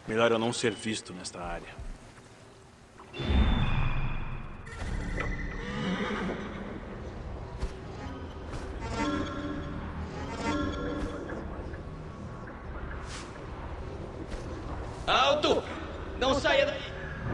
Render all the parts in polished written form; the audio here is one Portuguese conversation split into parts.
Melhor eu não ser visto nesta área. Alto! Não saia daí!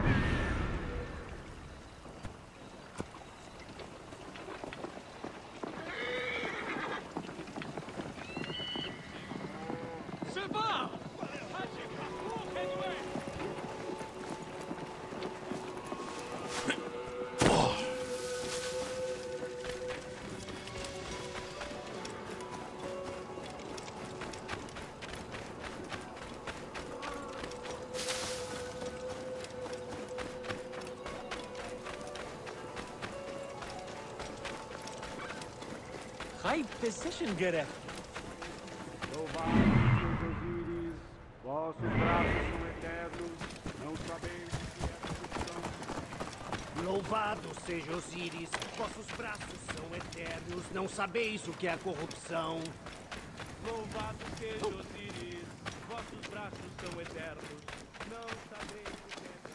High position gereft. Louvado seja Osíris, vossos braços são eternos, não sabeis o que é corrupção. Louvado seja Osíris, vossos braços são eternos, não sabeis o que é a corrupção. Louvado seja Osíris, vossos braços são eternos, não sabeis o que é corrupção.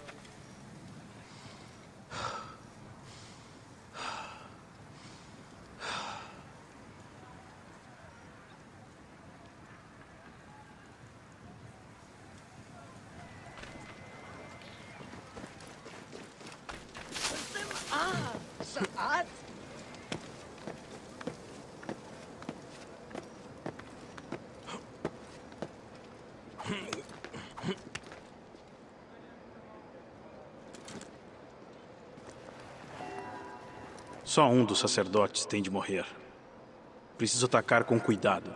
Saad? Só um dos sacerdotes tem de morrer. Preciso atacar com cuidado.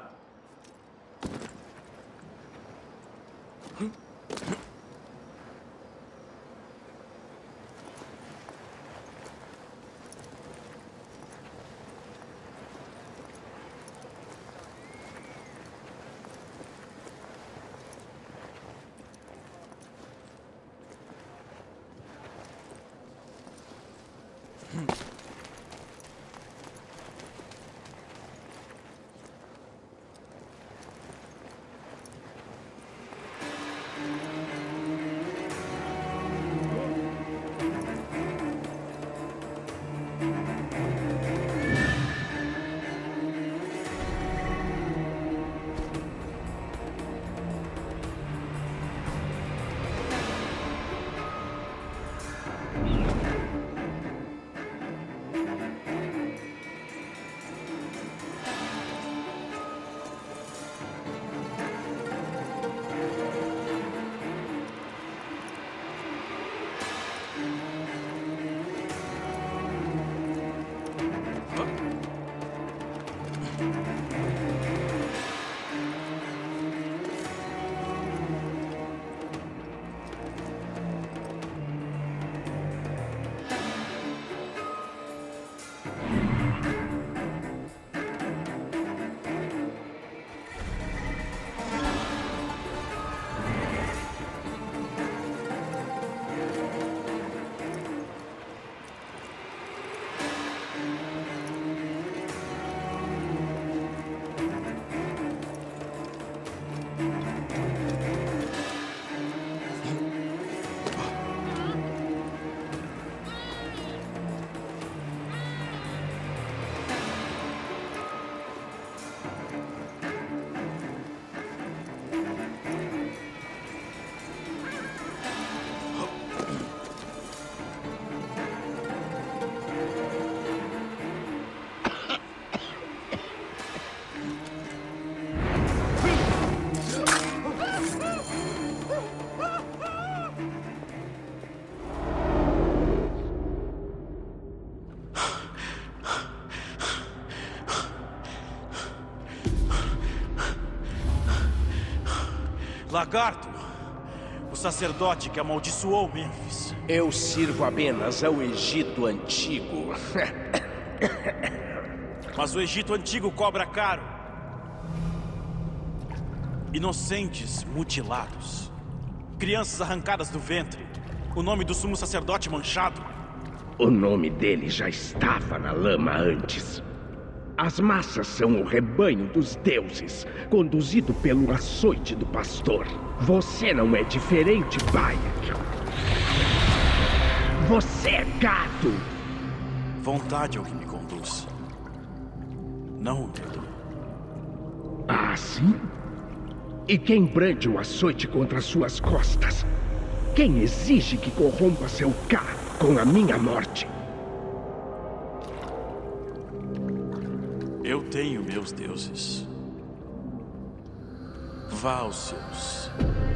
Lagarto, o sacerdote que amaldiçoou Mênfis. Eu sirvo apenas ao Egito Antigo. Mas o Egito Antigo cobra caro. Inocentes mutilados. Crianças arrancadas do ventre. O nome do sumo sacerdote manchado. O nome dele já estava na lama antes. As massas são o rebanho dos deuses, conduzido pelo açoite do pastor. Você não é diferente, Bayek. Você é gado. Vontade é o que me conduz. Não o medo. Ah, sim? E quem brande o açoite contra suas costas? Quem exige que corrompa seu K com a minha morte? Eu tenho meus deuses. Vá aos seus.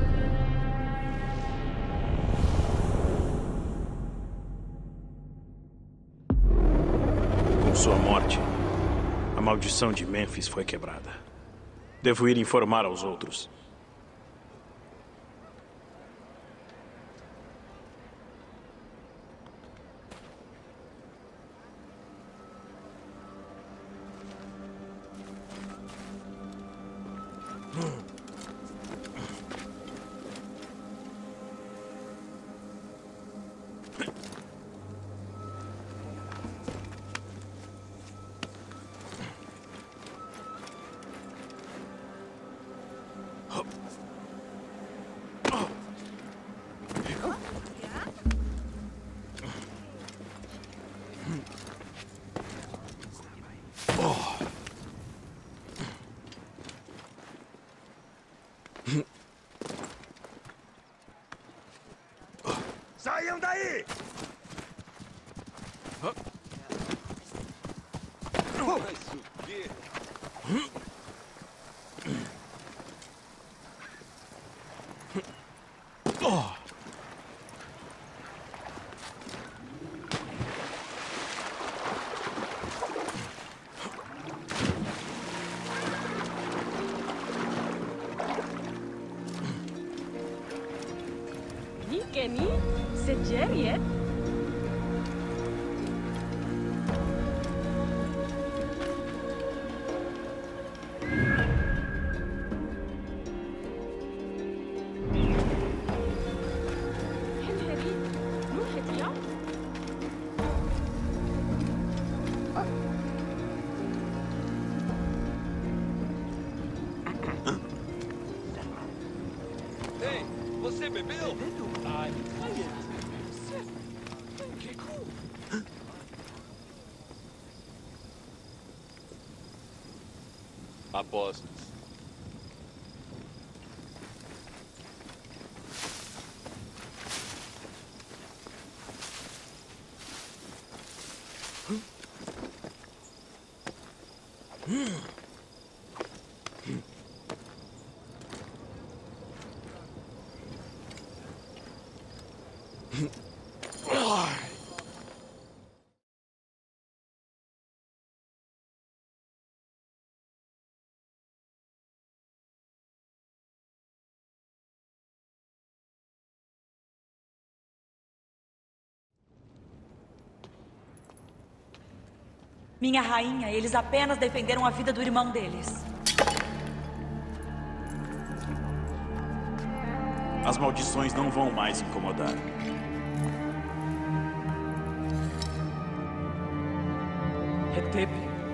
Com sua morte, a maldição de Mênfis foi quebrada. Devo ir informar aos outros. Saiam daí! Vai subir. Kenny, c'est Jerry, hein? Ei, você bebeu? Apostos. Minha rainha, eles apenas defenderam a vida do irmão deles. As maldições não vão mais incomodar. Hetep.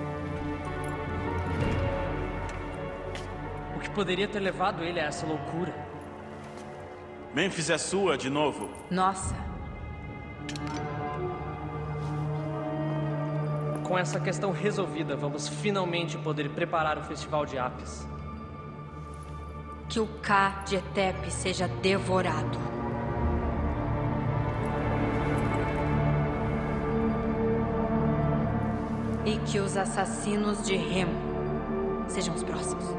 O que poderia ter levado ele a essa loucura? Mênfis é sua de novo. Nossa. Com essa questão resolvida, vamos finalmente poder preparar o Festival de Apis. Que o K de Hetep seja devorado. E que os assassinos de Remo sejam os próximos.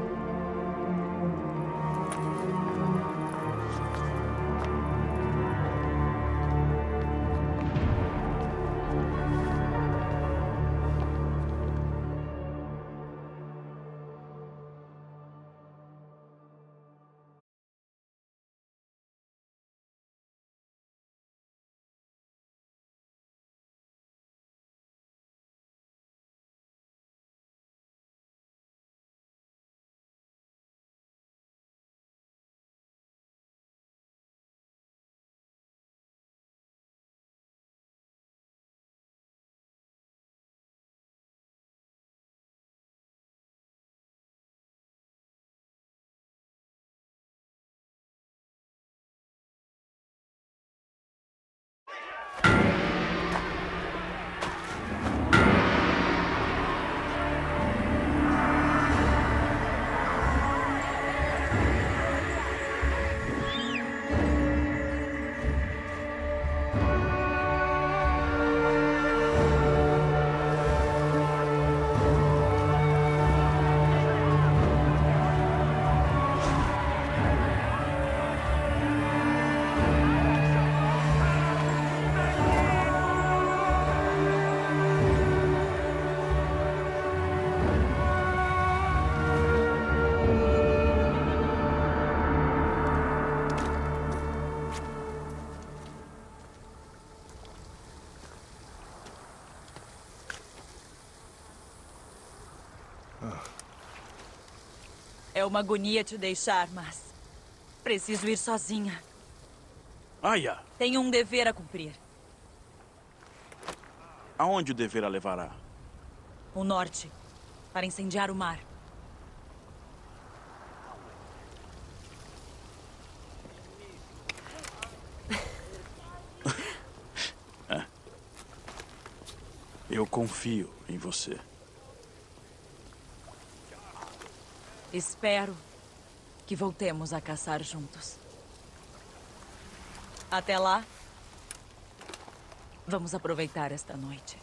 É uma agonia te deixar, mas... preciso ir sozinha. Aya! Tenho um dever a cumprir. Aonde o dever a levará? O norte. Para incendiar o mar. Eu confio em você. Espero que voltemos a caçar juntos. Até lá, vamos aproveitar esta noite.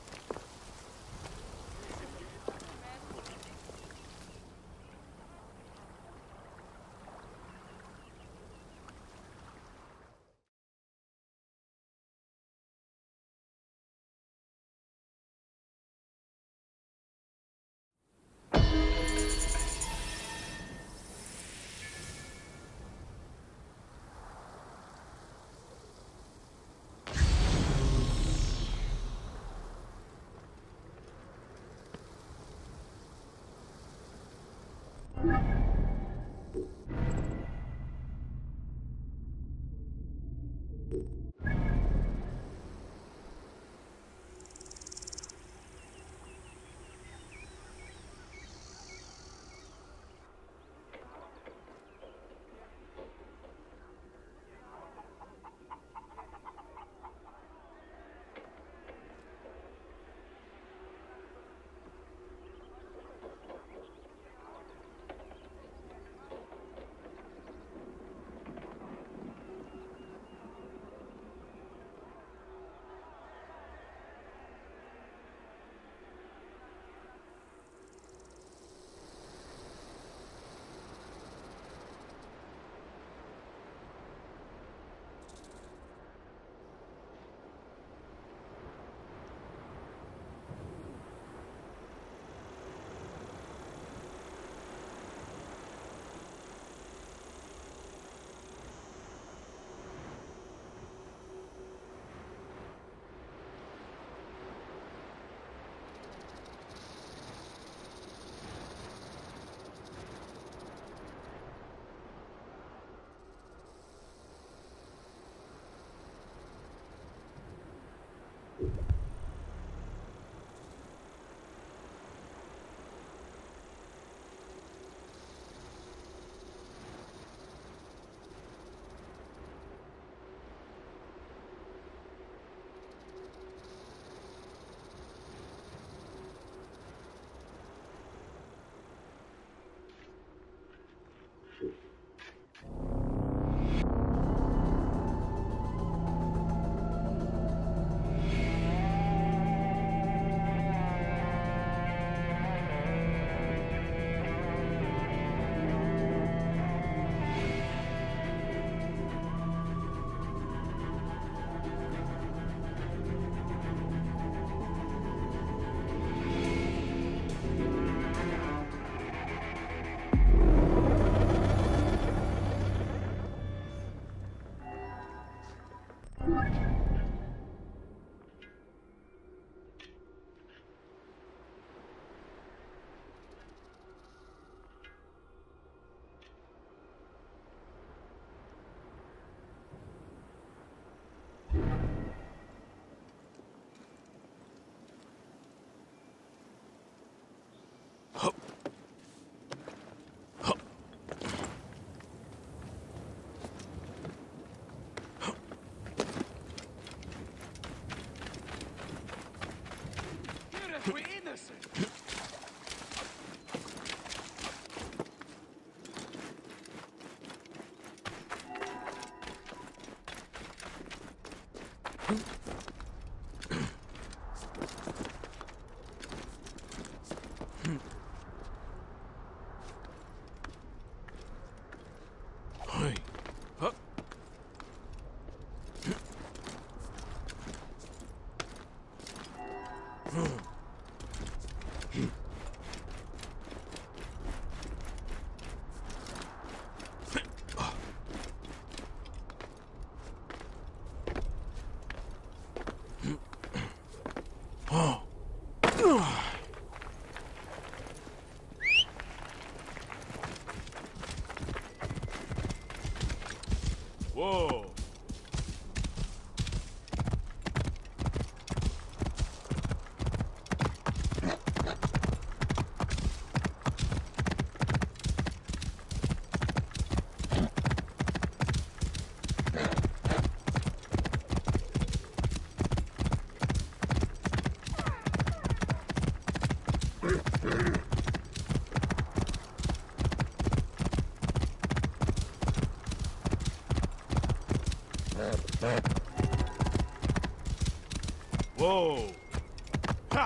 We're innocent! Uou! Ha!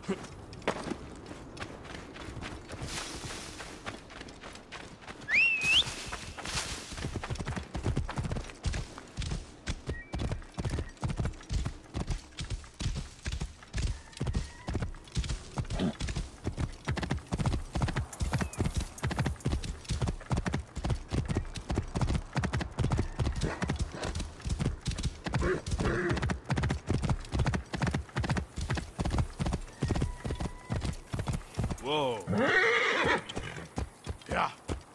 Whoa. Yeah.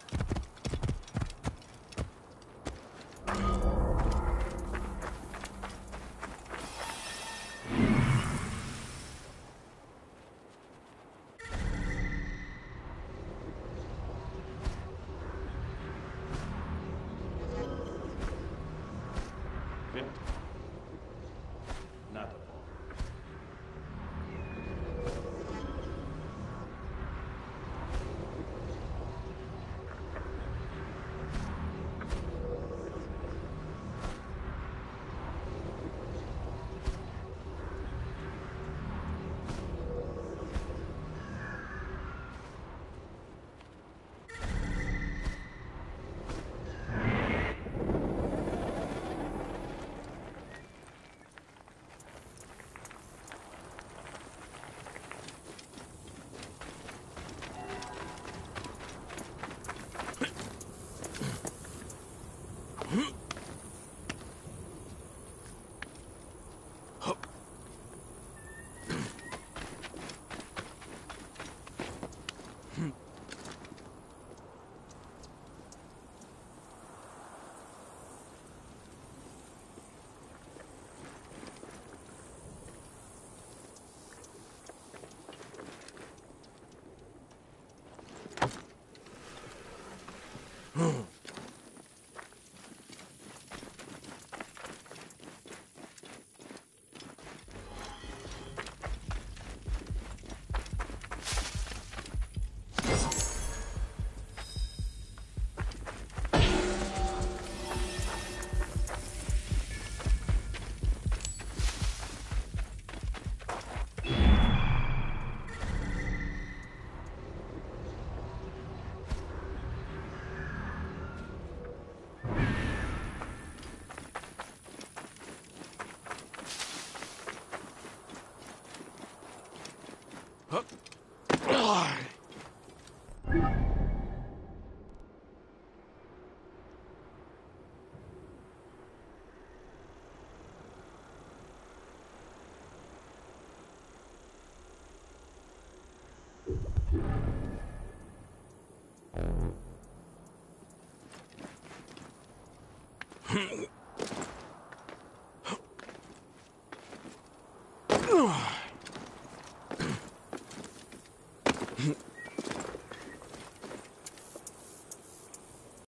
Vento. Nada. Hmm.